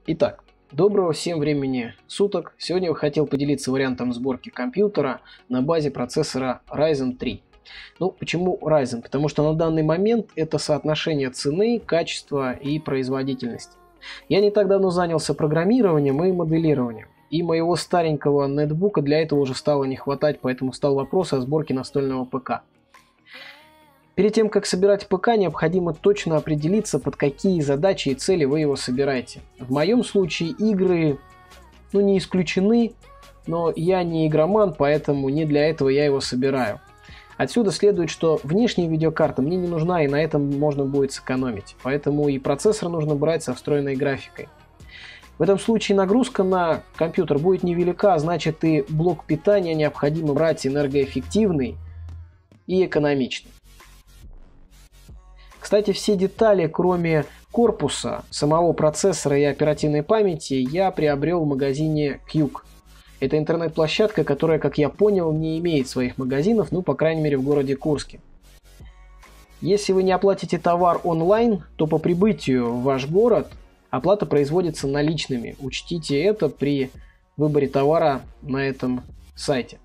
Итак, доброго всем времени суток. Сегодня я хотел поделиться вариантом сборки компьютера на базе процессора Ryzen 3. Почему Ryzen? Потому что на данный момент это соотношение цены, качества и производительности. Я не так давно занялся программированием и моделированием. И моего старенького нетбука для этого уже стало не хватать, поэтому встал вопрос о сборке настольного ПК. Перед тем, как собирать ПК, необходимо точно определиться, под какие задачи и цели вы его собираете. В моем случае игры не исключены, но я не игроман, поэтому не для этого я его собираю. Отсюда следует, что внешняя видеокарта мне не нужна, и на этом можно будет сэкономить. Поэтому и процессор нужно брать со встроенной графикой. В этом случае нагрузка на компьютер будет невелика, а значит и блок питания необходимо брать энергоэффективный и экономичный. Кстати, все детали, кроме корпуса, самого процессора и оперативной памяти, я приобрел в магазине Quk. Это интернет-площадка, которая, как я понял, не имеет своих магазинов, по крайней мере, в городе Курске. Если вы не оплатите товар онлайн, то по прибытию в ваш город оплата производится наличными. Учтите это при выборе товара на этом сайте.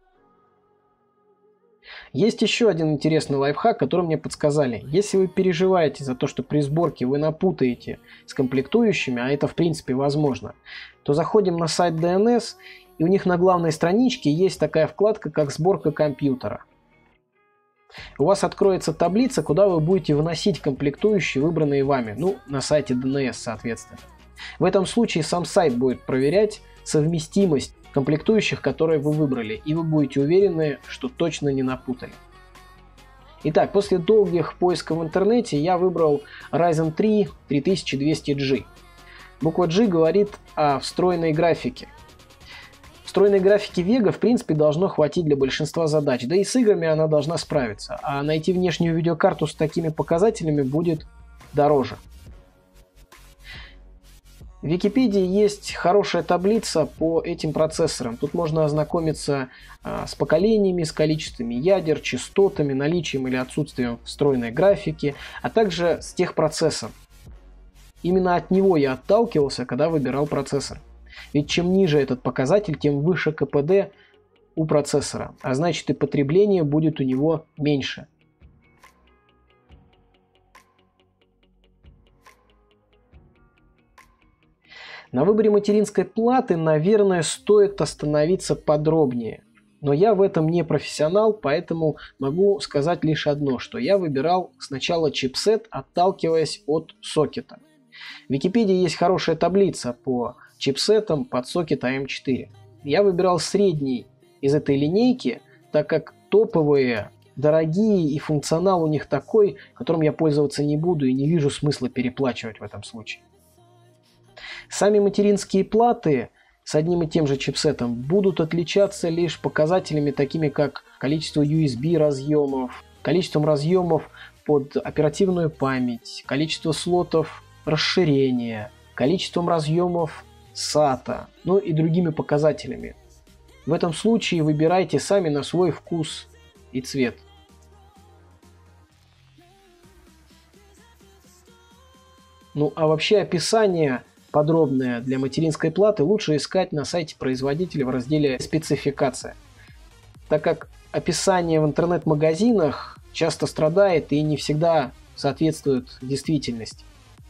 Есть еще один интересный лайфхак, который мне подсказали. Если вы переживаете за то, что при сборке вы напутаете с комплектующими, а это в принципе возможно, то заходим на сайт DNS, и у них на главной страничке есть такая вкладка, как «Сборка компьютера». У вас откроется таблица, куда вы будете вносить комплектующие, выбранные вами, на сайте DNS, соответственно. В этом случае сам сайт будет проверять совместимость комплектующих, которые вы выбрали, и вы будете уверены, что точно не напутали. Итак, после долгих поисков в интернете я выбрал Ryzen 3 3200G. Буква G говорит о встроенной графике. Встроенной графики Vega в принципе должно хватить для большинства задач, да и с играми она должна справиться, а найти внешнюю видеокарту с такими показателями будет дороже. В Википедии есть хорошая таблица по этим процессорам. Тут можно ознакомиться с поколениями, с количествами ядер, частотами, наличием или отсутствием встроенной графики, а также с техпроцессом. Именно от него я отталкивался, когда выбирал процессор. Ведь чем ниже этот показатель, тем выше КПД у процессора, а значит и потребление будет у него меньше. На выборе материнской платы, наверное, стоит остановиться подробнее. Но я в этом не профессионал, поэтому могу сказать лишь одно, что я выбирал сначала чипсет, отталкиваясь от сокета. В Википедии есть хорошая таблица по чипсетам под сокет AM4. Я выбирал средний из этой линейки, так как топовые, дорогие и функционал у них такой, которым я пользоваться не буду и не вижу смысла переплачивать в этом случае. Сами материнские платы с одним и тем же чипсетом будут отличаться лишь показателями такими как количество USB разъемов, количеством разъемов под оперативную память, количество слотов расширения, количеством разъемов SATA, и другими показателями. В этом случае выбирайте сами на свой вкус и цвет. А вообще описание подробное для материнской платы лучше искать на сайте производителя в разделе «Спецификация», так как описание в интернет-магазинах часто страдает и не всегда соответствует действительности.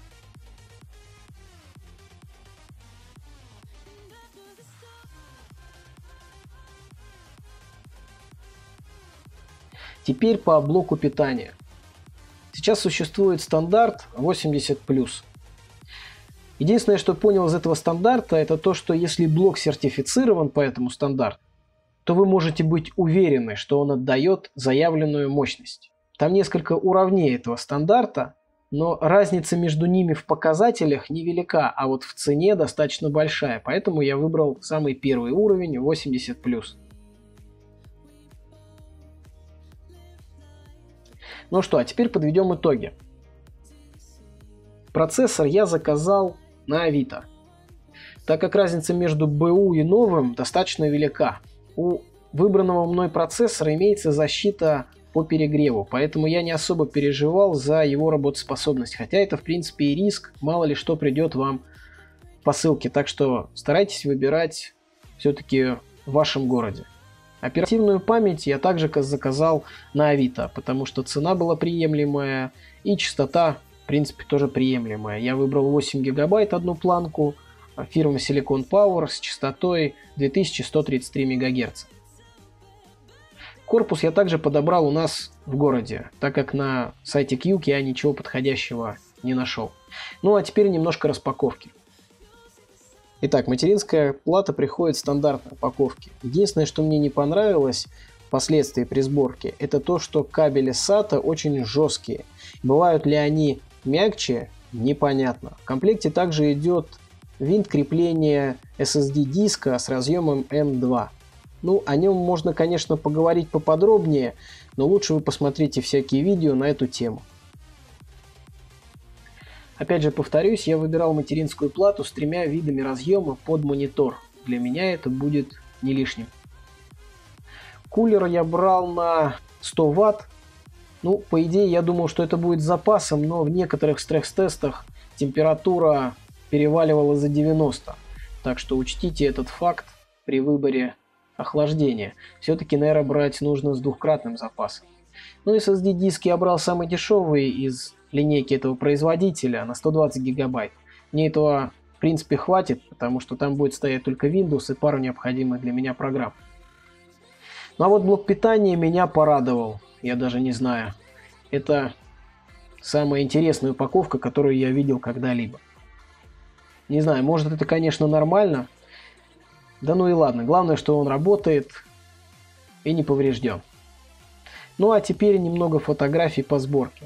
Теперь по блоку питания. Сейчас существует стандарт 80+. Единственное, что понял из этого стандарта, это то, что если блок сертифицирован по этому стандарту, то вы можете быть уверены, что он отдает заявленную мощность. Там несколько уровней этого стандарта, но разница между ними в показателях невелика, а вот в цене достаточно большая, поэтому я выбрал самый первый уровень 80+. Ну что, а теперь подведем итоги. Процессор я заказал на Авито, так как разница между БУ и новым достаточно велика. У выбранного мной процессора имеется защита по перегреву, поэтому я не особо переживал за его работоспособность, хотя это в принципе и риск, мало ли что придет вам по ссылке, так что старайтесь выбирать все-таки в вашем городе. Оперативную память я также заказал на Авито, потому что цена была приемлемая и частота, в принципе, тоже приемлемая. Я выбрал 8 гигабайт одну планку, фирмы Silicon Power с частотой 2133 МГц. Корпус я также подобрал у нас в городе, так как на сайте Quk я ничего подходящего не нашел. Ну а теперь немножко распаковки. Итак, материнская плата приходит в стандартной упаковке. Единственное, что мне не понравилось впоследствии при сборке, это то, что кабели SATA очень жесткие. Бывают ли они мягче, непонятно. В комплекте также идет винт крепления SSD диска с разъемом M2. Ну, о нем можно, конечно, поговорить поподробнее, но лучше вы посмотрите всякие видео на эту тему. Опять же повторюсь, я выбирал материнскую плату с 3 видами разъема под монитор. Для меня это будет не лишним. Кулер я брал на 100 Вт. Ну, по идее, я думал, что это будет с запасом, но в некоторых стресс-тестах температура переваливала за 90. Так что учтите этот факт при выборе охлаждения. Все-таки, наверное, брать нужно с двухкратным запасом. Ну, SSD-диски я брал самые дешевые из линейки этого производителя на 120 гигабайт. Мне этого, в принципе, хватит, потому что там будет стоять только Windows и пару необходимых для меня программ. Ну а вот блок питания меня порадовал. Я даже не знаю. Это самая интересная упаковка, которую я видел когда-либо. Не знаю, может это, конечно, нормально. Да ну и ладно. Главное, что он работает и не поврежден. Ну а теперь немного фотографий по сборке.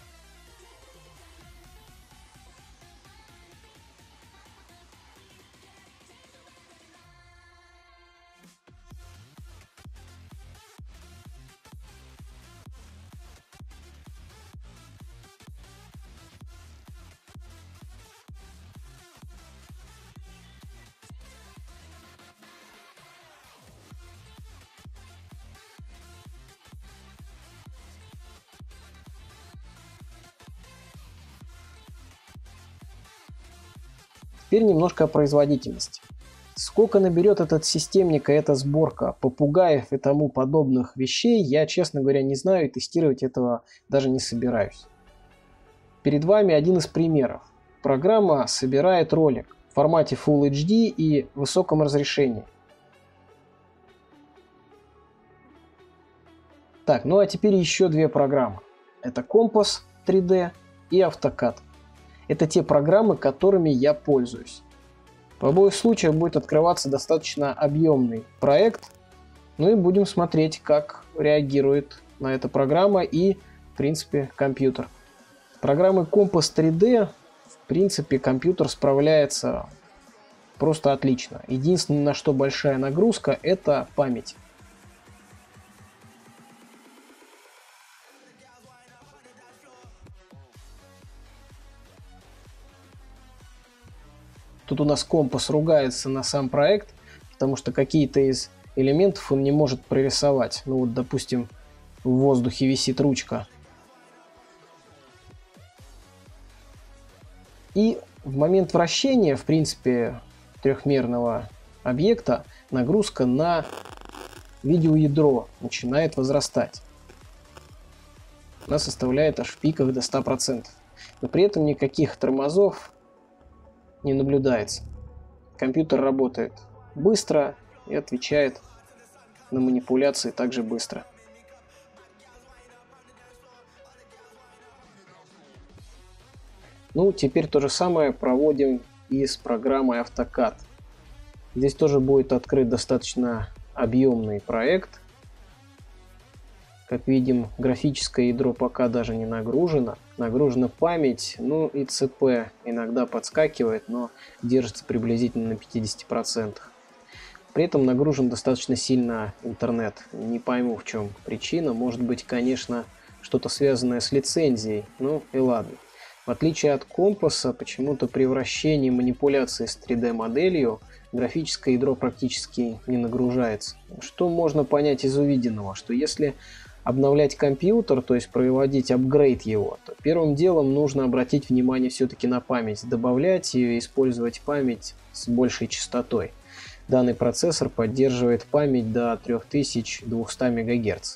Теперь немножко о производительности. Сколько наберет этот системник и эта сборка попугаев и тому подобных вещей, я, честно говоря, не знаю и тестировать этого даже не собираюсь. Перед вами один из примеров. Программа собирает ролик в формате Full HD и высоком разрешении. Так, ну а теперь еще две программы. Это Compass 3D и AutoCAD. Это те программы, которыми я пользуюсь. В обоих случаях будет открываться достаточно объемный проект. Ну и будем смотреть, как реагирует на это программа и, в принципе, компьютер. Программой Compass 3D, в принципе, компьютер справляется просто отлично. Единственное, на что большая нагрузка, это память. Тут у нас компас ругается на сам проект, потому что какие-то из элементов он не может прорисовать. Ну вот, допустим, в воздухе висит ручка. И в момент вращения, в принципе, трехмерного объекта нагрузка на видеоядро начинает возрастать. Она составляет аж в пиках до 100%. Но при этом никаких тормозов не наблюдается. Компьютер работает быстро и отвечает на манипуляции также быстро. Ну, теперь то же самое проводим и с программой AutoCAD. Здесь тоже будет открыт достаточно объемный проект. Как видим, графическое ядро пока даже не нагружено. Нагружена память, ну и ЦП иногда подскакивает, но держится приблизительно на 50%. При этом нагружен достаточно сильно интернет. Не пойму, в чем причина. Может быть, конечно, что-то связанное с лицензией. Ну и ладно. В отличие от компаса, почему-то при вращении манипуляции с 3D-моделью графическое ядро практически не нагружается. Что можно понять из увиденного? Что если обновлять компьютер, то есть проводить апгрейд его, то первым делом нужно обратить внимание все-таки на память, добавлять ее и использовать память с большей частотой. Данный процессор поддерживает память до 3200 МГц.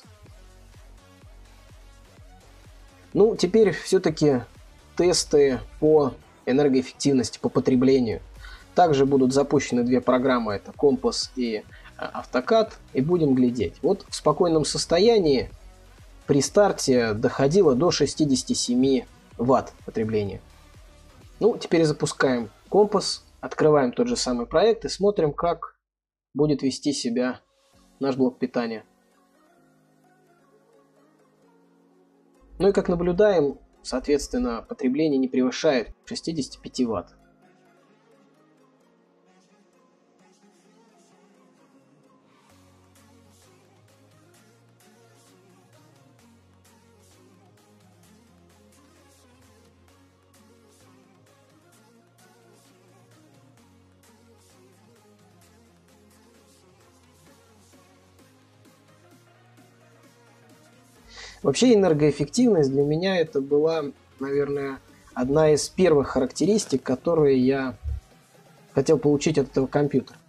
Ну, теперь все-таки тесты по энергоэффективности, по потреблению. Также будут запущены две программы, это Compass и AutoCAD, и будем глядеть. Вот в спокойном состоянии при старте доходило до 67 Вт потребления. Ну, теперь запускаем Compass, открываем тот же самый проект и смотрим, как будет вести себя наш блок питания. Ну и как наблюдаем, соответственно, потребление не превышает 65 Вт. Вообще энергоэффективность для меня это была, наверное, одна из первых характеристик, которые я хотел получить от этого компьютера.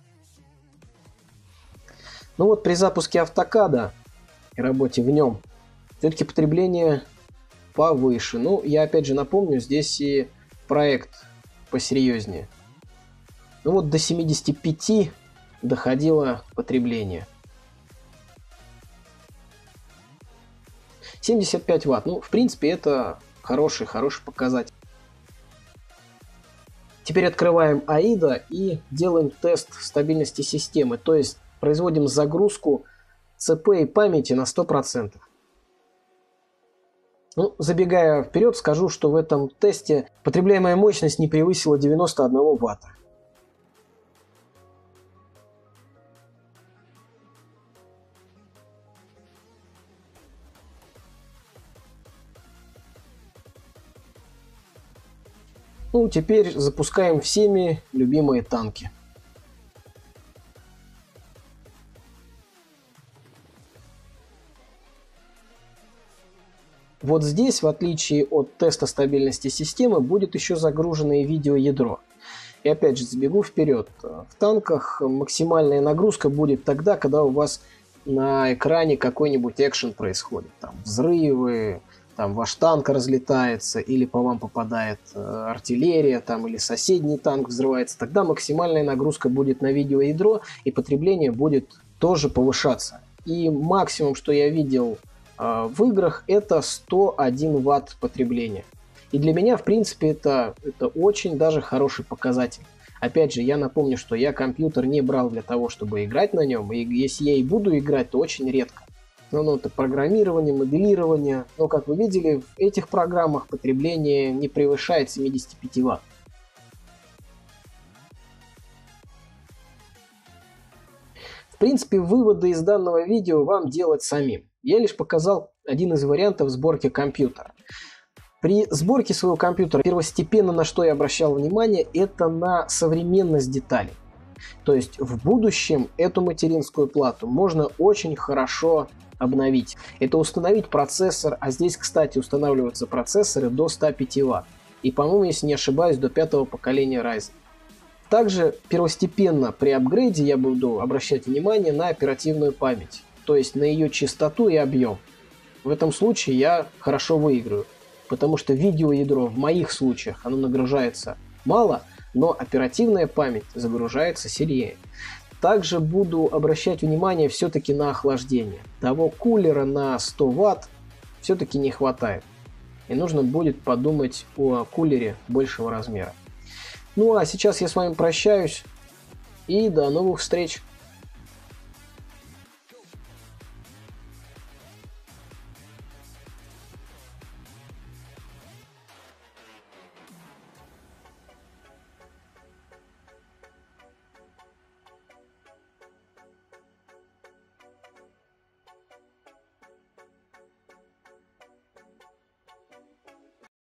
Ну вот при запуске AutoCAD и работе в нем все-таки потребление повыше. Ну, я опять же напомню, здесь и проект посерьезнее. Ну вот до 75 доходило потребление. 75 Вт. Ну, в принципе, это хороший показатель. Теперь открываем AIDA и делаем тест стабильности системы. То есть производим загрузку ЦП и памяти на 100%. Ну, забегая вперед, скажу, что в этом тесте потребляемая мощность не превысила 91 Вт. Ну, теперь запускаем всеми любимые танки. Вот здесь, в отличие от теста стабильности системы, будет еще загружено и видеоядро. И опять же, забегу вперед. В танках максимальная нагрузка будет тогда, когда у вас на экране какой-нибудь экшен происходит. Там взрывы, там ваш танк разлетается, или по вам попадает артиллерия, там, или соседний танк взрывается. Тогда максимальная нагрузка будет на видеоядро, и потребление будет тоже повышаться. И максимум, что я видел в играх, это 101 Вт потребления. И для меня, в принципе, это очень даже хороший показатель. Опять же, я напомню, что я компьютер не брал для того, чтобы играть на нем. И если я и буду играть, то очень редко. Ну, это программирование, моделирование. Но, как вы видели, в этих программах потребление не превышает 75 Вт. В принципе, выводы из данного видео вам делать самим. Я лишь показал один из вариантов сборки компьютера. При сборке своего компьютера первостепенно на что я обращал внимание, это на современность деталей. То есть в будущем эту материнскую плату можно очень хорошо обновить. Это установить процессор, а здесь, кстати, устанавливаются процессоры до 105 Вт. И, по-моему, если не ошибаюсь, до 5-го поколения Ryzen. Также первостепенно при апгрейде я буду обращать внимание на оперативную память, то есть на ее частоту и объем. В этом случае я хорошо выиграю, потому что видеоядро в моих случаях оно нагружается мало, но оперативная память загружается сильнее. Также буду обращать внимание все-таки на охлаждение. Того кулера на 100 Вт все-таки не хватает. И нужно будет подумать о кулере большего размера. Ну а сейчас я с вами прощаюсь и до новых встреч.